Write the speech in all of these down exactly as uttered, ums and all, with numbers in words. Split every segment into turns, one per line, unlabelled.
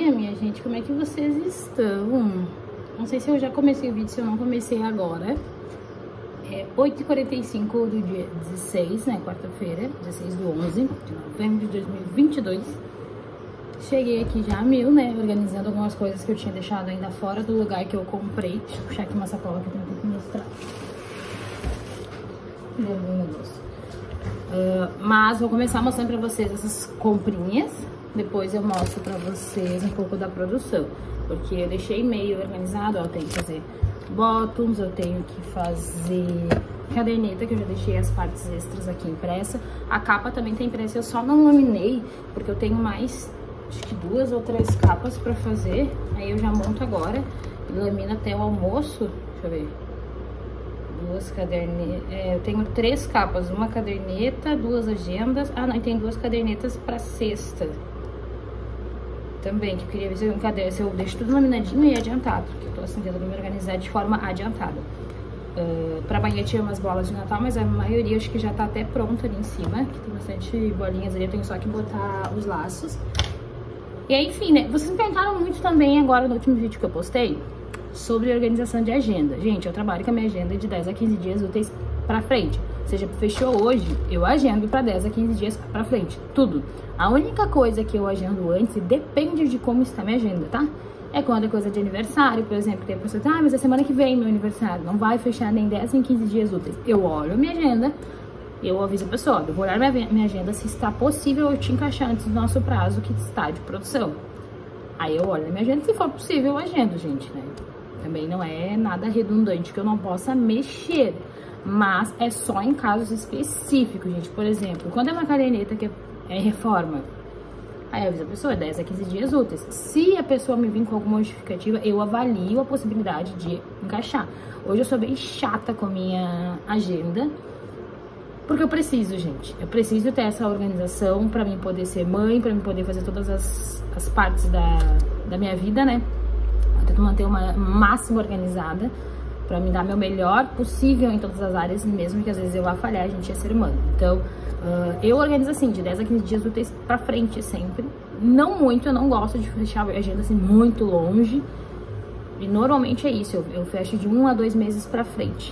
dia, minha gente, como é que vocês estão? Não sei se eu já comecei o vídeo, se eu não comecei agora. É oito e quarenta e cinco do dia dezesseis, né, quarta-feira, dezesseis do onze de novembro de dois mil e vinte e dois. Cheguei aqui já a mil, né, organizando algumas coisas que eu tinha deixado ainda fora do lugar que eu comprei. Deixa eu puxar aqui uma sacola que eu tenho que mostrar. Meu Deus. Uh, mas vou começar mostrando pra vocês essas comprinhas. Depois eu mostro pra vocês um pouco da produção, porque eu deixei meio organizado. Ó, eu tenho que fazer bottoms, eu tenho que fazer caderneta, que eu já deixei as partes extras aqui impressa. A capa também tá impressa, eu só não laminei, porque eu tenho mais, acho que duas ou três capas pra fazer. Aí eu já monto agora e lamino até o almoço. Deixa eu ver. Duas cadernetas, é, eu tenho três capas, uma caderneta, duas agendas. Ah, não, e tem duas cadernetas pra sexta também, que eu queria ver se eu, cadê, se eu deixo tudo laminadinho e adiantado, porque eu tô assim tentando me organizar de forma adiantada. Uh, pra amanhã tinha umas bolas de Natal, mas a maioria acho que já tá até pronta ali em cima, que tem bastante bolinhas ali, eu tenho só que botar os laços. E aí, enfim, né, vocês me perguntaram muito também agora no último vídeo que eu postei sobre organização de agenda. Gente, eu trabalho com a minha agenda de dez a quinze dias úteis pra frente. Ou seja, fechou hoje, eu agendo pra dez a quinze dias pra frente. Tudo. A única coisa que eu agendo antes depende de como está minha agenda, tá? É quando é coisa de aniversário, por exemplo, tem a pessoa que diz, ah, mas é semana que vem meu aniversário, não vai fechar nem dez em quinze dias úteis. Eu olho a minha agenda, eu aviso a pessoa, eu vou olhar minha, minha agenda se está possível eu te encaixar antes do nosso prazo que está de produção. Aí eu olho a minha agenda, se for possível eu agendo, gente, né? Também não é nada redundante que eu não possa mexer, mas é só em casos específicos, gente. Por exemplo, quando é uma caderneta que é reforma, aí eu aviso a pessoa, dez a quinze dias úteis. Se a pessoa me vir com alguma justificativa, eu avalio a possibilidade de encaixar. Hoje eu sou bem chata com a minha agenda, porque eu preciso, gente. Eu preciso ter essa organização pra mim poder ser mãe, pra mim poder fazer todas as, as partes da, da minha vida, né? Eu tento manter uma máxima organizada pra me dar meu melhor possível em todas as áreas, mesmo que às vezes eu vá falhar, a gente é ser humano. Então, uh, eu organizo assim, de dez a quinze dias úteis pra frente sempre. Não muito, eu não gosto de fechar a agenda assim muito longe. E normalmente é isso, eu, eu fecho de um a dois meses pra frente.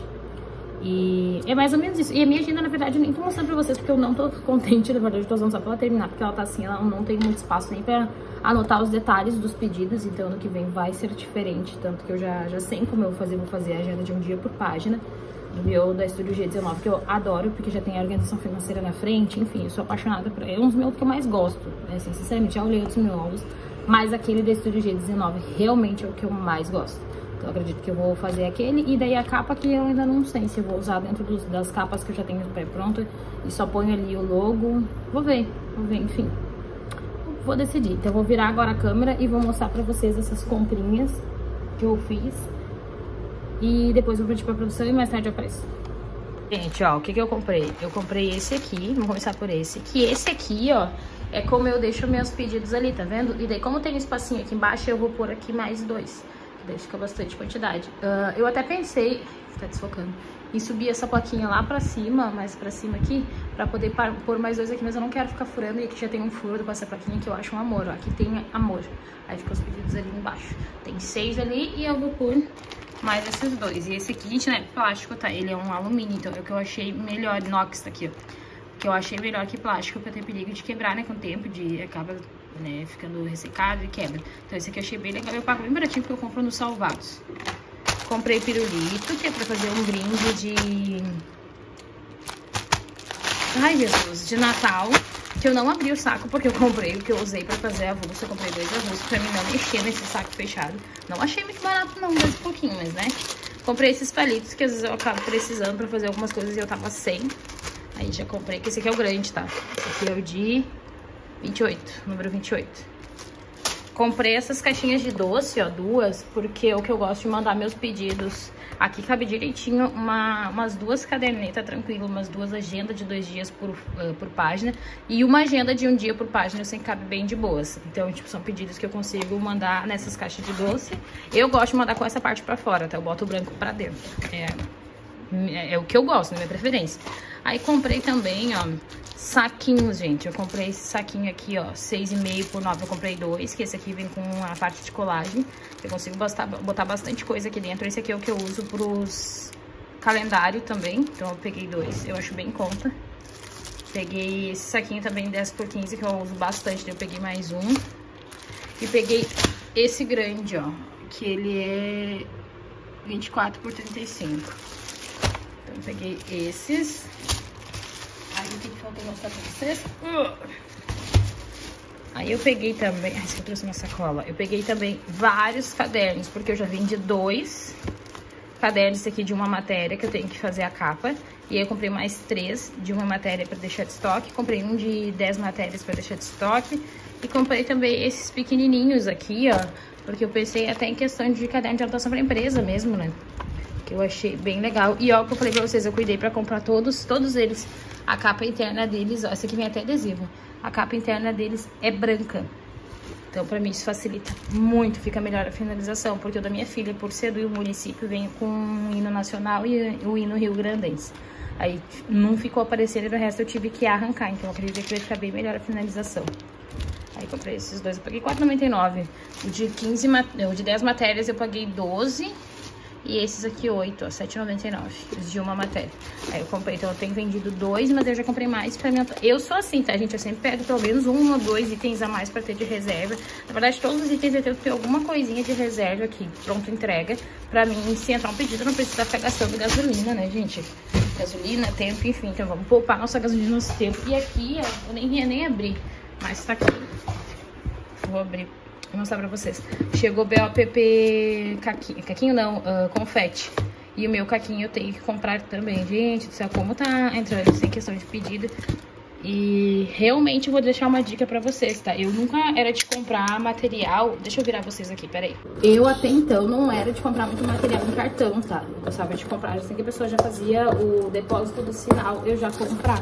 E é mais ou menos isso. E a minha agenda, na verdade, eu nem tô mostrando pra vocês, porque eu não tô contente, na verdade, eu tô usando só pra ela terminar, porque ela tá assim, ela não tem muito espaço nem pra anotar os detalhes dos pedidos, então ano que vem vai ser diferente, tanto que eu já, já sei como eu vou fazer, vou fazer a agenda de um dia por página, do meu, da Estúdio G dezenove, que eu adoro, porque já tem a organização financeira na frente, enfim, eu sou apaixonada por... É um dos meus que eu mais gosto, né, assim, sinceramente, já olhei outros meus, mas aquele da Estúdio G dezenove realmente é o que eu mais gosto. Eu acredito que eu vou fazer aquele, e daí a capa que eu ainda não sei se eu vou usar dentro dos, das capas que eu já tenho pré-pronta, e só ponho ali o logo, vou ver, vou ver, enfim. Vou decidir, então eu vou virar agora a câmera e vou mostrar pra vocês essas comprinhas que eu fiz, e depois eu vou partir pra produção e mais tarde eu apareço. Gente, ó, o que que eu comprei? Eu comprei esse aqui, vamos começar por esse, que esse aqui, ó, é como eu deixo meus pedidos ali, tá vendo? E daí como tem um espacinho aqui embaixo, eu vou pôr aqui mais dois. Daí fica bastante quantidade. Uh, eu até pensei, tá desfocando, em subir essa plaquinha lá pra cima, mais pra cima aqui, pra poder pôr mais dois aqui, mas eu não quero ficar furando, e aqui já tem um furo com essa plaquinha que eu acho um amor, ó, aqui tem amor. Aí fica os pedidos ali embaixo. Tem seis ali e eu vou pôr mais esses dois. E esse aqui, gente, né, plástico, tá? Ele é um alumínio, então é o que eu achei melhor, inox tá aqui, ó. Que eu achei melhor que plástico, pra ter perigo de quebrar, né, com o tempo, de acaba... né, ficando ressecado e quebra. Então esse aqui eu achei bem legal, eu pago bem baratinho porque eu compro nos Salvados. Comprei pirulito, que é pra fazer um brinde de... Ai, Jesus, de Natal, que eu não abri o saco porque eu comprei o que eu usei pra fazer avulso. Eu comprei dois avulsos pra mim não mexer nesse saco fechado. Não achei muito barato não, mas pouquinho, mas né. Comprei esses palitos que às vezes eu acabo precisando pra fazer algumas coisas e eu tava sem. Aí já comprei, que esse aqui é o grande, tá? Esse aqui é o de... vinte e oito, número vinte e oito. Comprei essas caixinhas de doce, ó, duas, porque é o que eu gosto de mandar meus pedidos. Aqui cabe direitinho uma, umas duas cadernetas, tranquilo, umas duas agendas de dois dias por, uh, por página. E uma agenda de um dia por página, assim, cabe bem de boas. Então, tipo, são pedidos que eu consigo mandar nessas caixas de doce. Eu gosto de mandar com essa parte pra fora, tá? Eu boto o branco pra dentro. É... É, é o que eu gosto, né? Minha preferência. Aí comprei também, ó, saquinhos, gente. Eu comprei esse saquinho aqui, ó, seis e meio por nove. Eu comprei dois, que esse aqui vem com a parte de colagem. Eu consigo botar, botar bastante coisa aqui dentro. Esse aqui é o que eu uso pros calendário também. Então eu peguei dois, eu acho bem em conta. Peguei esse saquinho também dez por quinze, que eu uso bastante. Eu peguei mais um. E peguei esse grande, ó, que ele é vinte e quatro por trinta e cinco. Então eu peguei esses. Aí o que que falta mostrar pra vocês? Uh! Aí eu peguei também... Ai, esse que eu trouxe uma sacola. Eu peguei também vários cadernos, porque eu já vendi dois cadernos aqui de uma matéria que eu tenho que fazer a capa. E aí eu comprei mais três de uma matéria pra deixar de estoque. Comprei um de dez matérias pra deixar de estoque. E comprei também esses pequenininhos aqui, ó. Porque eu pensei até em questão de caderno de anotação pra empresa mesmo, né? Que eu achei bem legal. E ó, o que eu falei pra vocês, eu cuidei pra comprar todos, todos eles. A capa interna deles, ó, essa aqui vem até adesivo. A capa interna deles é branca. Então, pra mim, isso facilita muito, fica melhor a finalização. Porque o da minha filha, por ser do município, vem com o hino nacional e o hino rio-grandense. Aí, não ficou aparecendo e o resto eu tive que arrancar. Então, eu acredito que vai ficar bem melhor a finalização. Aí, comprei esses dois, eu paguei quatro reais e noventa e nove centavos. O de, quinze, o de dez matérias eu paguei doze. E esses aqui, oito, ó, sete reais e noventa e nove centavos, de uma matéria. Aí eu comprei, então eu tenho vendido dois, mas eu já comprei mais pra mim. Eu sou assim, tá, gente? Eu sempre pego pelo menos um ou dois itens a mais pra ter de reserva. Na verdade, todos os itens eu tenho que ter alguma coisinha de reserva aqui, pronto, entrega. Pra mim, se entrar um pedido, eu não preciso ficar gastando gasolina, né, gente? Gasolina, tempo, enfim. Então vamos poupar nossa gasolina no nosso tempo. E aqui, ó, eu nem ia nem abrir, mas tá aqui. Vou abrir. Vou mostrar pra vocês. Chegou B O P P caquinho, caquinho não, uh, confete. E o meu caquinho eu tenho que comprar também. Gente do céu, como tá entrando sem questão de pedido. E realmente eu vou deixar uma dica pra vocês, tá? Eu nunca era de comprar material... Deixa eu virar vocês aqui, peraí. Eu até então não era de comprar muito material no cartão, tá? Eu gostava de comprar, assim que a pessoa já fazia o depósito do sinal, eu já comprava.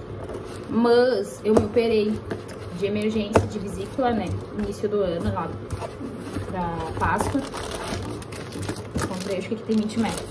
Mas eu me operei de emergência de vesícula, né? Início do ano, lá pra Páscoa. Comprei, acho que aqui tem vinte metros.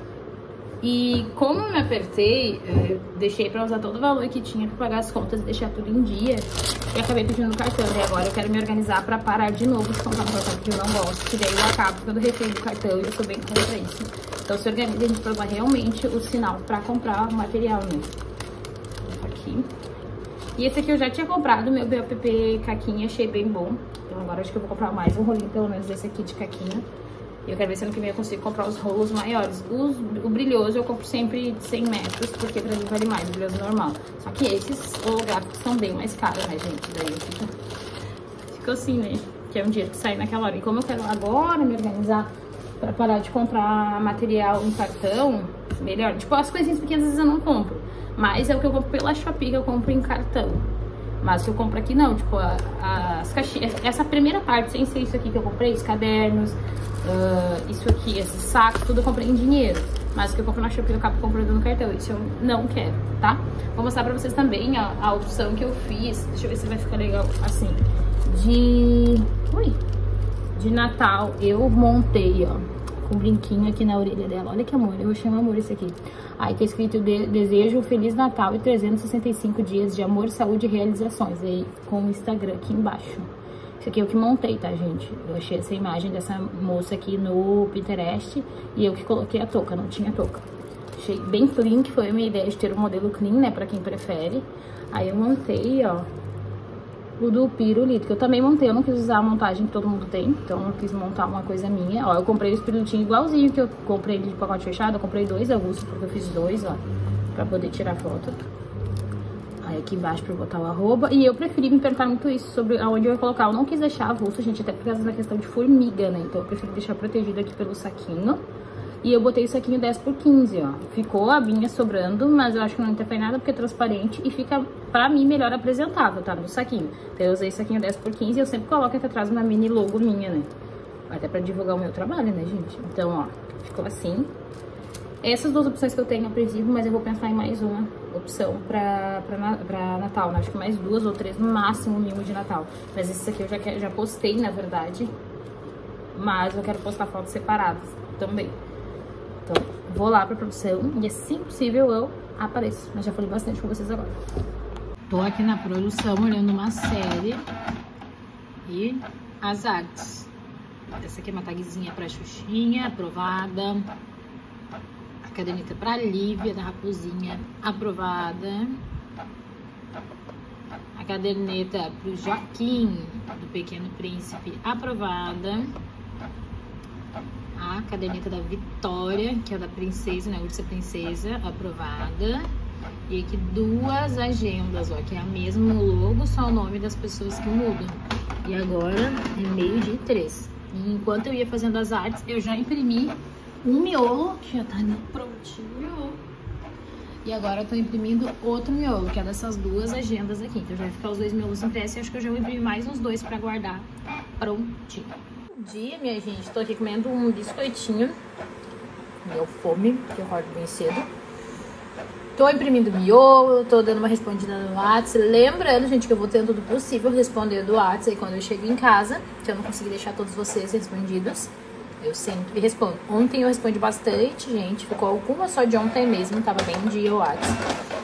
E como eu me apertei, eu deixei pra usar todo o valor que tinha pra pagar as contas e deixar tudo em dia. E acabei pedindo no cartão. E agora eu quero me organizar pra parar de novo de comprar no cartão, porque eu não gosto. Que daí eu acabo ficando refém do cartão e eu sou bem contra isso. Então se organiza a gente pra usar realmente o sinal pra comprar o material, né? Aqui. E esse aqui eu já tinha comprado, meu B O P P caquinha, achei bem bom. Então agora acho que eu vou comprar mais um rolinho, pelo menos desse aqui de caquinha. E eu quero ver se ano que vem eu consigo comprar os rolos maiores. Os, o brilhoso eu compro sempre de cem metros, porque pra mim vale mais, o brilhoso normal. Só que esses holográficos são bem mais caros, né, gente? Daí eu fico, fico assim, né? Que é um dinheiro que sai naquela hora. E como eu quero agora me organizar pra parar de comprar material em cartão, melhor. Tipo, as coisinhas pequenas às vezes eu não compro. Mas é o que eu compro pela Shopee, que eu compro em cartão. Mas o que eu compro aqui não, tipo, a, a, as caixinhas, essa primeira parte, sem ser isso aqui que eu comprei, os cadernos, uh, isso aqui, esses sacos, tudo eu comprei em dinheiro. Mas o que eu compro na Shopee eu acabo comprando no cartão, isso eu não quero, tá? Vou mostrar pra vocês também a, a opção que eu fiz, deixa eu ver se vai ficar legal assim, de... Ui! De Natal, eu montei, ó, com um brinquinho aqui na orelha dela. Olha que amor, eu achei um amor esse aqui. Aí tá escrito, de, desejo Feliz Natal e trezentos e sessenta e cinco dias de amor, saúde e realizações. Aí com o Instagram aqui embaixo. Isso aqui é o que montei, tá, gente? Eu achei essa imagem dessa moça aqui no Pinterest e eu que coloquei a touca, não tinha touca. Achei bem clean, que foi a minha ideia de ter um modelo clean, né, pra quem prefere. Aí eu montei, ó, o do pirulito, que eu também montei. Eu não quis usar a montagem que todo mundo tem, então eu quis montar uma coisa minha. Ó, eu comprei os pirulitinhos igualzinho que eu comprei de pacote fechado. Eu comprei dois avulsos, porque eu fiz dois, ó, pra poder tirar foto. Aí aqui embaixo pra eu botar o arroba. E eu preferi me perguntar muito isso sobre aonde eu ia colocar. Eu não quis deixar avulso, gente, até por causa da questão de formiga, né? Então eu preferi deixar protegido aqui pelo saquinho. E eu botei o saquinho dez por quinze, ó. Ficou a abinha sobrando, mas eu acho que não interfere nada porque é transparente e fica, pra mim, melhor apresentável, tá? No saquinho. Então eu usei esse saquinho dez por quinze e eu sempre coloco aqui atrás uma mini logo minha, né? Até pra divulgar o meu trabalho, né, gente? Então, ó, ficou assim. Essas duas opções que eu tenho a princípio, mas eu vou pensar em mais uma opção pra, pra, pra Natal, né? Acho que mais duas ou três, no máximo, mimo de Natal. Mas esses aqui eu já, já postei, na verdade. Mas eu quero postar fotos separadas também. Então, vou lá pra produção e assim possível eu apareço. Mas já falei bastante com vocês agora. Tô aqui na produção olhando uma série e as artes. Essa aqui é uma tagzinha pra Xuxinha, aprovada. A caderneta pra Lívia, da Raposinha, aprovada. A caderneta pro Joaquim, do Pequeno Príncipe, aprovada. A caderneta da Vitória, que é da Princesa, né, Ursa Princesa, aprovada. E aqui duas agendas, ó, que é a mesma logo, só o nome das pessoas que mudam. E agora é meio-dia e três. E enquanto eu ia fazendo as artes, eu já imprimi um miolo, que já tá ali prontinho. E agora eu tô imprimindo outro miolo, que é dessas duas agendas aqui. Então já vai ficar os dois miolos impressos e acho que eu já vou imprimir mais uns dois pra guardar prontinho. Bom dia, minha gente. Tô aqui comendo um biscoitinho. Deu fome, que eu acordo bem cedo. Tô imprimindo miolo, tô dando uma respondida no WhatsApp. Lembrando, gente, que eu vou tendo tudo possível responder do WhatsApp aí quando eu chego em casa. Se eu não conseguir deixar todos vocês respondidos, eu sempre respondo. Ontem eu respondi bastante, gente. Ficou alguma só de ontem mesmo, tava bem um dia o WhatsApp.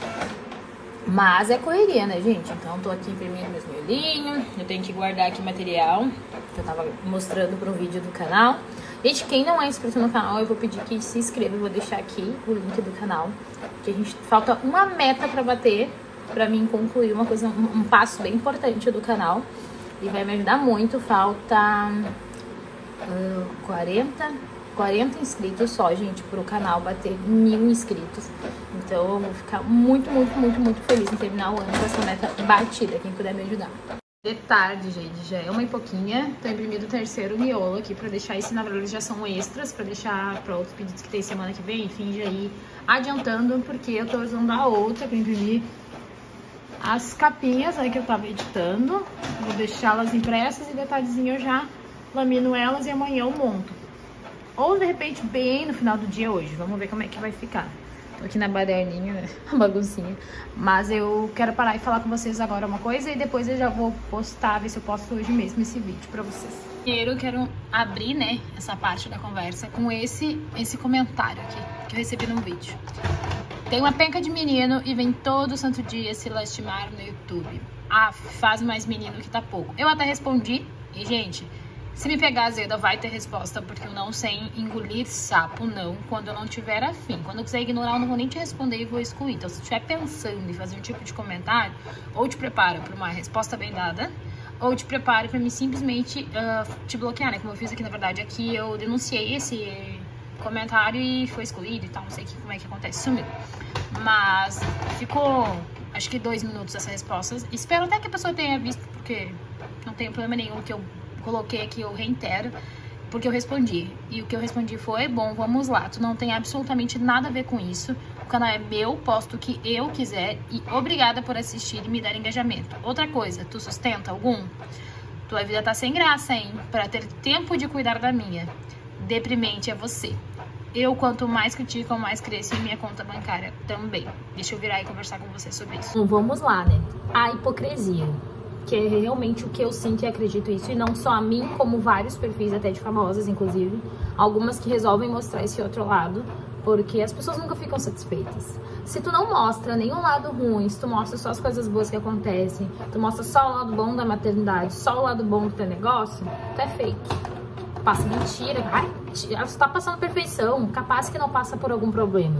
Mas é correria, né, gente? Então tô aqui imprimindo meus miolinhos. Eu tenho que guardar aqui material que eu tava mostrando pro vídeo do canal. Gente, quem não é inscrito no canal, eu vou pedir que se inscreva. Eu vou deixar aqui o link do canal. Que a gente falta uma meta pra bater, pra mim concluir uma coisa, um, um passo bem importante do canal. E vai me ajudar muito. Falta uh, quarenta, quarenta inscritos só, gente, pro canal bater mil inscritos. Então eu vou ficar muito, muito, muito, muito feliz em terminar o ano com essa meta batida. Quem puder me ajudar. De tarde, gente, já é uma e pouquinha. Tô imprimindo o terceiro miolo aqui pra deixar esse, na verdade, já são extras, pra deixar pra outros pedidos que tem semana que vem, enfim, já ir adiantando, porque eu tô usando a outra pra imprimir as capinhas aí que eu tava editando. Vou deixá-las impressas e detalhezinho eu já lamino elas e amanhã eu monto. Ou, de repente, bem no final do dia hoje. Vamos ver como é que vai ficar. Tô aqui na baderninha, né? A baguncinha. Mas eu quero parar e falar com vocês agora uma coisa e depois eu já vou postar, ver se eu posto hoje mesmo esse vídeo pra vocês. Primeiro eu quero abrir, né, essa parte da conversa com esse, esse comentário aqui que eu recebi num vídeo. Tem uma penca de menino e vem todo santo dia se lastimar no YouTube. Ah, faz mais menino que tá pouco. Eu até respondi e, gente... Se me pegar azeda, vai ter resposta, porque eu não sei engolir sapo, não, quando eu não tiver afim. Quando eu quiser ignorar, eu não vou nem te responder e vou excluir. Então, se estiver pensando em fazer um tipo de comentário, ou te prepara para uma resposta bem dada, ou te prepare para me simplesmente uh, te bloquear, né? Como eu fiz aqui, na verdade, aqui eu denunciei esse comentário e foi excluído e tal, não sei que, como é que acontece, sumiu. Mas ficou, acho que dois minutos essa resposta. Espero até que a pessoa tenha visto, porque não tem problema nenhum que eu coloquei aqui, eu reitero, porque eu respondi. E o que eu respondi foi, bom, vamos lá, tu não tem absolutamente nada a ver com isso. O canal é meu, posto o que eu quiser e obrigada por assistir e me dar engajamento. Outra coisa, tu sustenta algum? Tua vida tá sem graça, hein? Pra ter tempo de cuidar da minha. Deprimente é você. Eu, quanto mais critico, mais cresço em minha conta bancária também. Deixa eu virar e conversar com você sobre isso. Então, vamos lá, né? A hipocrisia. Que é realmente o que eu sinto e acredito isso. E não só a mim, como vários perfis até de famosas, inclusive. Algumas que resolvem mostrar esse outro lado. Porque as pessoas nunca ficam satisfeitas. Se tu não mostra nenhum lado ruim, se tu mostra só as coisas boas que acontecem, tu mostra só o lado bom da maternidade, só o lado bom do teu negócio, tu é fake. Passa mentira. Ai, tu tá passando perfeição. Capaz que não passa por algum problema.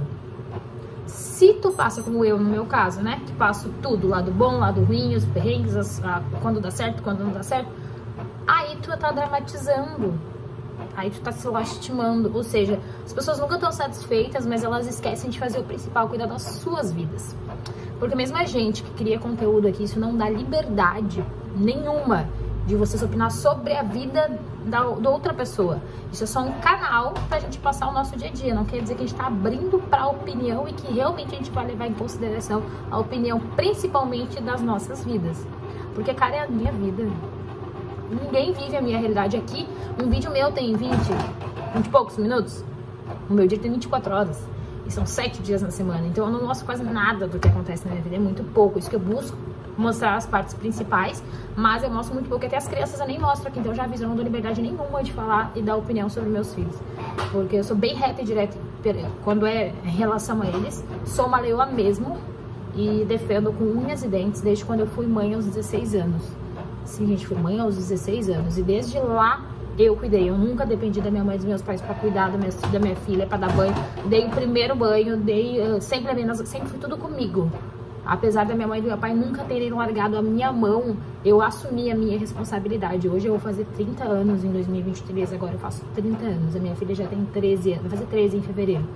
Se tu passa como eu, no meu caso, né? Que passo tudo, lado bom, lado ruim, os perrengues, as, a, quando dá certo, quando não dá certo. Aí tu tá dramatizando. Aí tu tá se lastimando. Ou seja, as pessoas nunca estão satisfeitas, mas elas esquecem de fazer o principal, cuidar das suas vidas. Porque mesmo a gente que cria conteúdo aqui, isso não dá liberdade nenhuma de vocês opinar sobre a vida da, da outra pessoa. Isso é só um canal pra gente passar o nosso dia a dia. Não quer dizer que a gente tá abrindo pra opinião e que realmente a gente vai levar em consideração a opinião, principalmente das nossas vidas. Porque, cara, é a minha vida. Ninguém vive a minha realidade aqui. Um vídeo meu tem vinte, vinte e poucos minutos. O meu dia tem vinte e quatro horas. E são sete dias na semana. Então eu não mostro quase nada do que acontece na minha vida. É muito pouco. Isso que eu busco mostrar as partes principais, mas eu mostro muito pouco, até as crianças eu nem mostro aqui, então eu já aviso, eu não dou liberdade nenhuma de falar e dar opinião sobre meus filhos, porque eu sou bem reta e direta quando é em relação a eles, sou uma leoa mesmo e defendo com unhas e dentes desde quando eu fui mãe aos dezesseis anos. Sim, gente, fui mãe aos dezesseis anos e desde lá eu cuidei. Eu nunca dependi da minha mãe e dos meus pais pra cuidar da minha, da minha filha, pra dar banho. Dei o primeiro banho, dei, uh, sempre, levei nas, sempre foi tudo comigo. Apesar da minha mãe e do meu pai nunca terem largado a minha mão, eu assumi a minha responsabilidade. Hoje eu vou fazer trinta anos em dois mil e vinte e três, agora eu faço trinta anos. A minha filha já tem treze anos, vai fazer treze em fevereiro.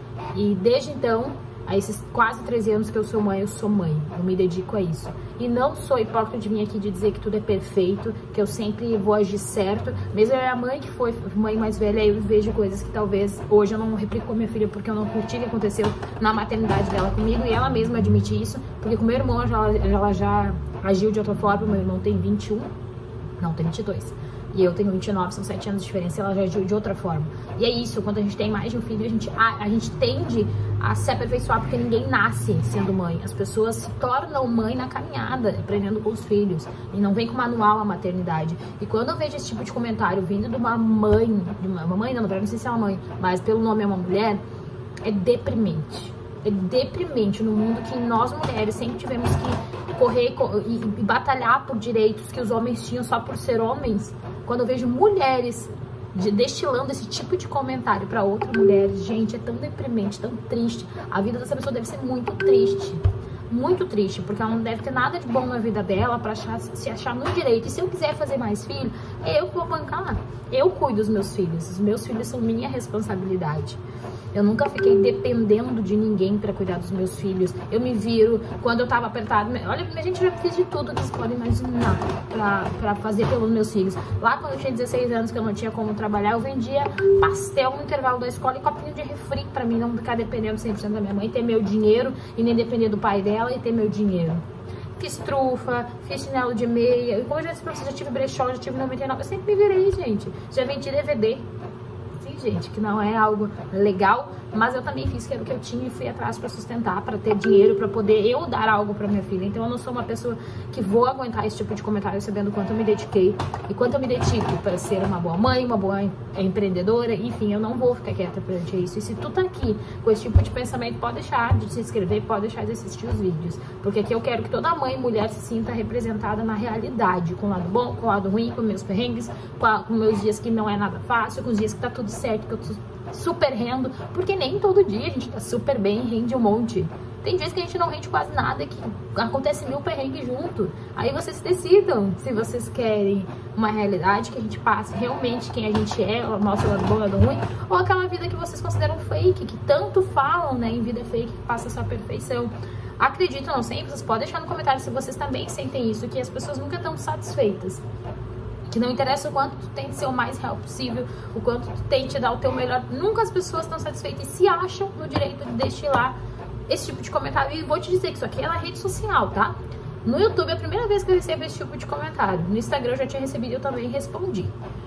E desde então, a esses quase treze anos que eu sou mãe, eu sou mãe. Eu me dedico a isso. E não sou hipócrita de mim aqui de dizer que tudo é perfeito, que eu sempre vou agir certo. Mesmo a minha mãe, que foi mãe mais velha, eu vejo coisas que talvez hoje eu não replico com a minha filha porque eu não curti o que aconteceu na maternidade dela comigo. E ela mesma admite isso, porque com meu irmão ela, ela já agiu de outra forma. Meu irmão tem vinte e um, não, tem vinte e dois. E eu tenho vinte e nove, são sete anos de diferença, ela já agiu de outra forma. E é isso, quando a gente tem mais de um filho, a gente, a, a gente tende a se aperfeiçoar, porque ninguém nasce sendo mãe. As pessoas se tornam mãe na caminhada, aprendendo com os filhos. E não vem com manual a maternidade. E quando eu vejo esse tipo de comentário vindo de uma mãe, de uma, uma mãe não, não sei se é uma mãe, mas pelo nome é uma mulher, é deprimente. É deprimente no mundo que nós mulheres sempre tivemos que correr e, e batalhar por direitos que os homens tinham só por ser homens. Quando eu vejo mulheres de, destilando esse tipo de comentário para outras mulheres, gente, é tão deprimente, tão triste. A vida dessa pessoa deve ser muito triste. Muito triste, porque ela não deve ter nada de bom na vida dela pra achar, se achar no direito. E se eu quiser fazer mais filho, eu que vou bancar. Eu cuido dos meus filhos. Os meus filhos são minha responsabilidade. Eu nunca fiquei dependendo de ninguém pra cuidar dos meus filhos. Eu me viro quando eu tava apertado. Olha, a gente já fez de tudo que vocês podem imaginar pra, pra fazer pelos meus filhos. Lá quando eu tinha dezesseis anos, que eu não tinha como trabalhar, eu vendia pastel no intervalo da escola e copinho de refri pra mim não ficar dependendo cem por cento da minha mãe, ter meu dinheiro e nem depender do pai dela e ter meu dinheiro. Fiz trufa, fiz chinelo de meia. E como eu já disse pra vocês, já tive brechó, já tive noventa e nove. Eu sempre me virei, gente. Já vendi D V D. Sim, gente, que não é algo legal, mas eu também fiz que era o que eu tinha e fui atrás pra sustentar, pra ter dinheiro, pra poder eu dar algo pra minha filha. Então eu não sou uma pessoa que vou aguentar esse tipo de comentário sabendo quanto eu me dediquei e quanto eu me dedico para ser uma boa mãe, uma boa empreendedora, enfim, eu não vou ficar quieta perante isso. E se tu tá aqui com esse tipo de pensamento, pode deixar de se inscrever, pode deixar de assistir os vídeos, porque aqui eu quero que toda mãe e mulher se sinta representada na realidade, com o lado bom, com o lado ruim, com meus perrengues, com, a, com meus dias que não é nada fácil, com os dias que tá tudo certo, que eu tô super rendo, porque nem todo dia a gente tá super bem e rende um monte. Tem dias que a gente não rende quase nada, que acontece mil perrengues junto. Aí vocês decidam se vocês querem uma realidade que a gente passe realmente quem a gente é, o nosso lado bom, o lado ruim, ou aquela vida que vocês consideram fake, que tanto falam, né, em vida fake, que passa a sua perfeição. Acredito, não sei, vocês podem deixar no comentário se vocês também sentem isso, que as pessoas nunca estão satisfeitas. Que não interessa o quanto tu tente ser o mais real possível, o quanto tu tente dar o teu melhor, nunca as pessoas estão satisfeitas e se acham no direito de destilar esse tipo de comentário. E vou te dizer que isso aqui é na rede social, tá? No YouTube é a primeira vez que eu recebo esse tipo de comentário. No Instagram eu já tinha recebido e eu também respondi.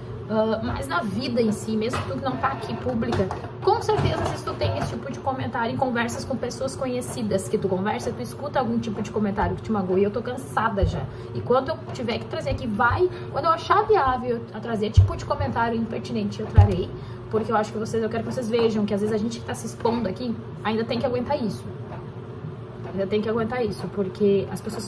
Uh, mas na vida em si, mesmo tu que não tá aqui pública, com certeza se tu tem esse tipo de comentário em conversas com pessoas conhecidas, que tu conversa, tu escuta algum tipo de comentário que te magoa, e eu tô cansada já. E quando eu tiver que trazer aqui, vai, quando eu achar viável a trazer tipo de comentário impertinente, eu trarei, porque eu acho que vocês, eu quero que vocês vejam que às vezes a gente que tá se expondo aqui, ainda tem que aguentar isso. Ainda tem que aguentar isso, porque as pessoas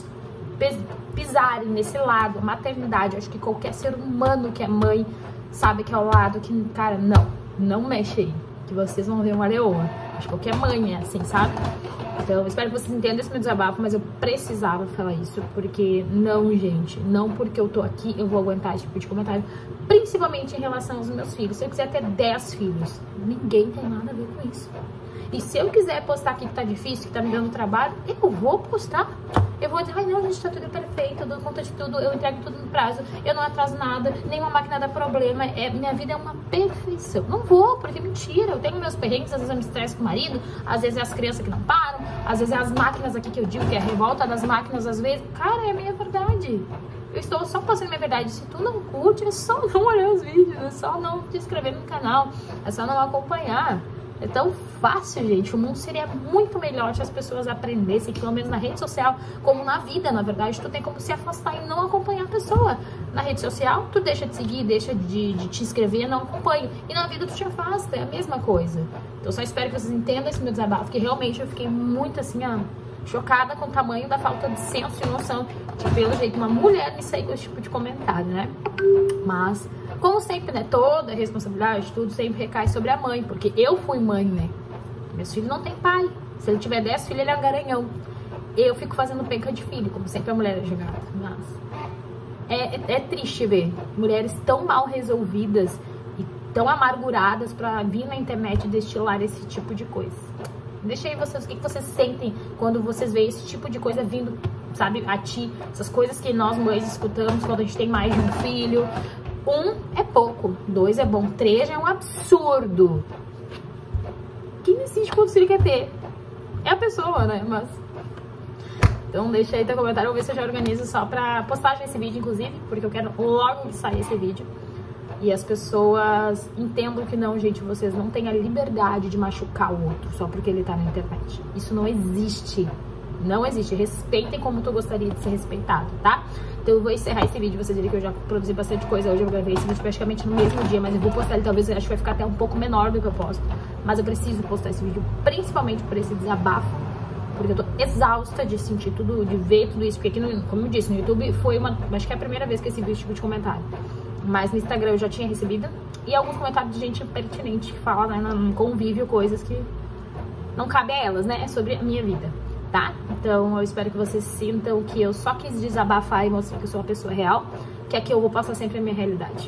pisarem nesse lado, a maternidade, acho que qualquer ser humano que é mãe sabe que é o lado que, cara, não, não mexe aí, que vocês vão ver uma leoa. Acho que qualquer mãe é assim, sabe? Então, eu espero que vocês entendam esse meu desabafo, mas eu precisava falar isso, porque não, gente, não porque eu tô aqui eu vou aguentar esse tipo de comentário, principalmente em relação aos meus filhos. Se eu quiser ter dez filhos, ninguém tem nada a ver com isso. E se eu quiser postar aqui que tá difícil, que tá me dando trabalho, eu vou postar. Eu vou dizer, ai não, gente, tá tudo perfeito, eu dou conta de tudo, eu entrego tudo no prazo, eu não atraso nada, nenhuma máquina dá problema, é, minha vida é uma perfeição. Não vou, porque é mentira, eu tenho meus perrengues, às vezes eu me estresso com o marido, às vezes é as crianças que não param, às vezes é as máquinas aqui que eu digo, que é a revolta das máquinas, às vezes, cara, é a minha verdade. Eu estou só passando minha verdade. Se tu não curte, é só não olhar os vídeos, é só não te inscrever no canal, é só não acompanhar. É tão fácil, gente. O mundo seria muito melhor se as pessoas aprendessem, pelo menos na rede social, como na vida, na verdade, tu tem como se afastar e não acompanhar a pessoa. Na rede social, tu deixa de seguir, deixa de, de te inscrever, não acompanha. E na vida tu te afasta, é a mesma coisa. Então só espero que vocês entendam esse meu desabafo, que realmente eu fiquei muito assim, ó, chocada com o tamanho da falta de senso e noção de, pelo jeito, uma mulher me sair com esse tipo de comentário, né? Mas, como sempre, né, toda a responsabilidade, tudo sempre recai sobre a mãe, porque eu fui mãe, né? Meus filhos não têm pai. Se ele tiver dez filhos, ele é um garanhão. Eu fico fazendo penca de filho, como sempre a mulher é jogada. Mas é, é, é triste ver mulheres tão mal resolvidas e tão amarguradas pra vir na internet destilar esse tipo de coisa. Deixa aí vocês, o que vocês sentem quando vocês veem esse tipo de coisa vindo, sabe, a ti. Essas coisas que nós mulheres escutamos quando a gente tem mais de um filho. Um é pouco, dois é bom, três é um absurdo. Quem decide quantos filhos quer ter? É a pessoa, né? Mas... Então deixa aí teu comentário, eu vou ver se eu já organizo só pra postar esse vídeo, inclusive, porque eu quero logo que saia esse vídeo. E as pessoas entendam que não, gente, vocês não têm a liberdade de machucar o outro só porque ele tá na internet. Isso não existe. Não existe. Respeitem como tu gostaria de ser respeitado, tá? Então eu vou encerrar esse vídeo. Vocês viram que eu já produzi bastante coisa hoje. Eu gravei esse vídeo praticamente no mesmo dia, mas eu vou postar ele, talvez, eu acho que vai ficar até um pouco menor do que eu posto. Mas eu preciso postar esse vídeo, principalmente por esse desabafo, porque eu tô exausta de sentir tudo, de ver tudo isso. Porque aqui, no, como eu disse, no YouTube foi uma... Acho que é a primeira vez que eu recebi esse tipo de comentário. Mas no Instagram eu já tinha recebido. E alguns comentários de gente pertinente que fala, né, no convívio, coisas que não cabe a elas, né? É sobre a minha vida, tá? Então eu espero que vocês sintam que eu só quis desabafar e mostrar que eu sou uma pessoa real, que aqui eu vou passar sempre a minha realidade.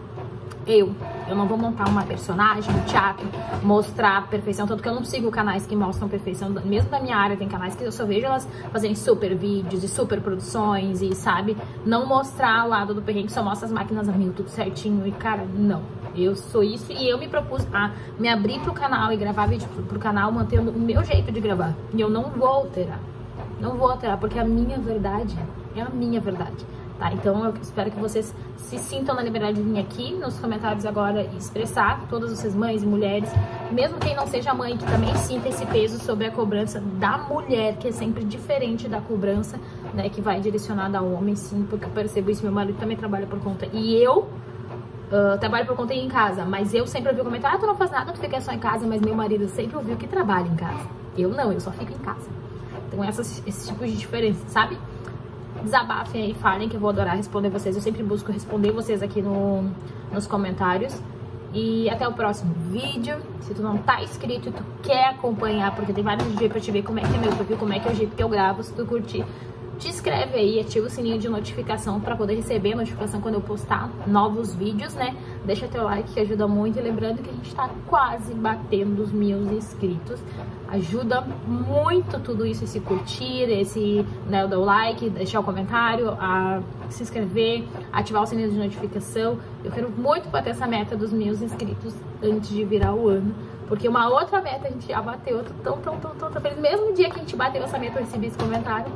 Eu, eu não vou montar uma personagem no teatro, mostrar a perfeição, tanto que eu não sigo canais que mostram perfeição, mesmo da minha área tem canais que eu só vejo elas fazendo super vídeos e super produções e, sabe, não mostrar o lado do perrengue, só mostra as máquinas a mil, tudo certinho e, cara, não. Eu sou isso e eu me propus a me abrir pro canal e gravar vídeo pro, pro canal mantendo o meu jeito de gravar. E eu não vou alterar, não vou alterar, porque a minha verdade é a minha verdade. Tá, então eu espero que vocês se sintam na liberdade de vir aqui nos comentários agora e expressar, todas vocês mães e mulheres, mesmo quem não seja mãe, que também sinta esse peso sobre a cobrança da mulher, que é sempre diferente da cobrança, né, que vai direcionada ao homem, sim, porque eu percebo isso, meu marido também trabalha por conta, e eu uh, trabalho por conta e em casa, mas eu sempre ouvi o comentário, ah, tu não faz nada, tu fica só em casa, mas meu marido sempre ouviu que trabalha em casa, eu não, eu só fico em casa. Então essas, esse tipo de diferença, sabe? Desabafem aí, falem que eu vou adorar responder vocês. Eu sempre busco responder vocês aqui no, nos comentários. E até o próximo vídeo. Se tu não tá inscrito e tu quer acompanhar, porque tem vários vídeos pra te ver como é que é meu perfil, como é que é o jeito que eu gravo, se tu curtir, te inscreve aí, ativa o sininho de notificação pra poder receber a notificação quando eu postar novos vídeos, né? Deixa teu like que ajuda muito. E lembrando que a gente tá quase batendo os mil inscritos. Ajuda muito tudo isso, esse curtir, esse, né, dar o like, deixar o comentário, a se inscrever, ativar o sininho de notificação. Eu quero muito bater essa meta dos mil inscritos antes de virar o ano. Porque uma outra meta a gente já bateu, tão, tão, tão, tão, tão feliz. Mesmo dia que a gente bateu essa meta, eu recebi esse comentário.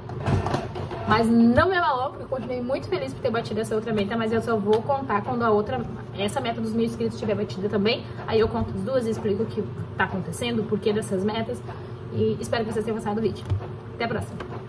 Mas não me abalou, porque eu continuei muito feliz por ter batido essa outra meta, mas eu só vou contar quando a outra, essa meta dos mil inscritos estiver batida também. Aí eu conto as duas e explico o que tá acontecendo, o porquê dessas metas. E espero que vocês tenham gostado do vídeo. Até a próxima!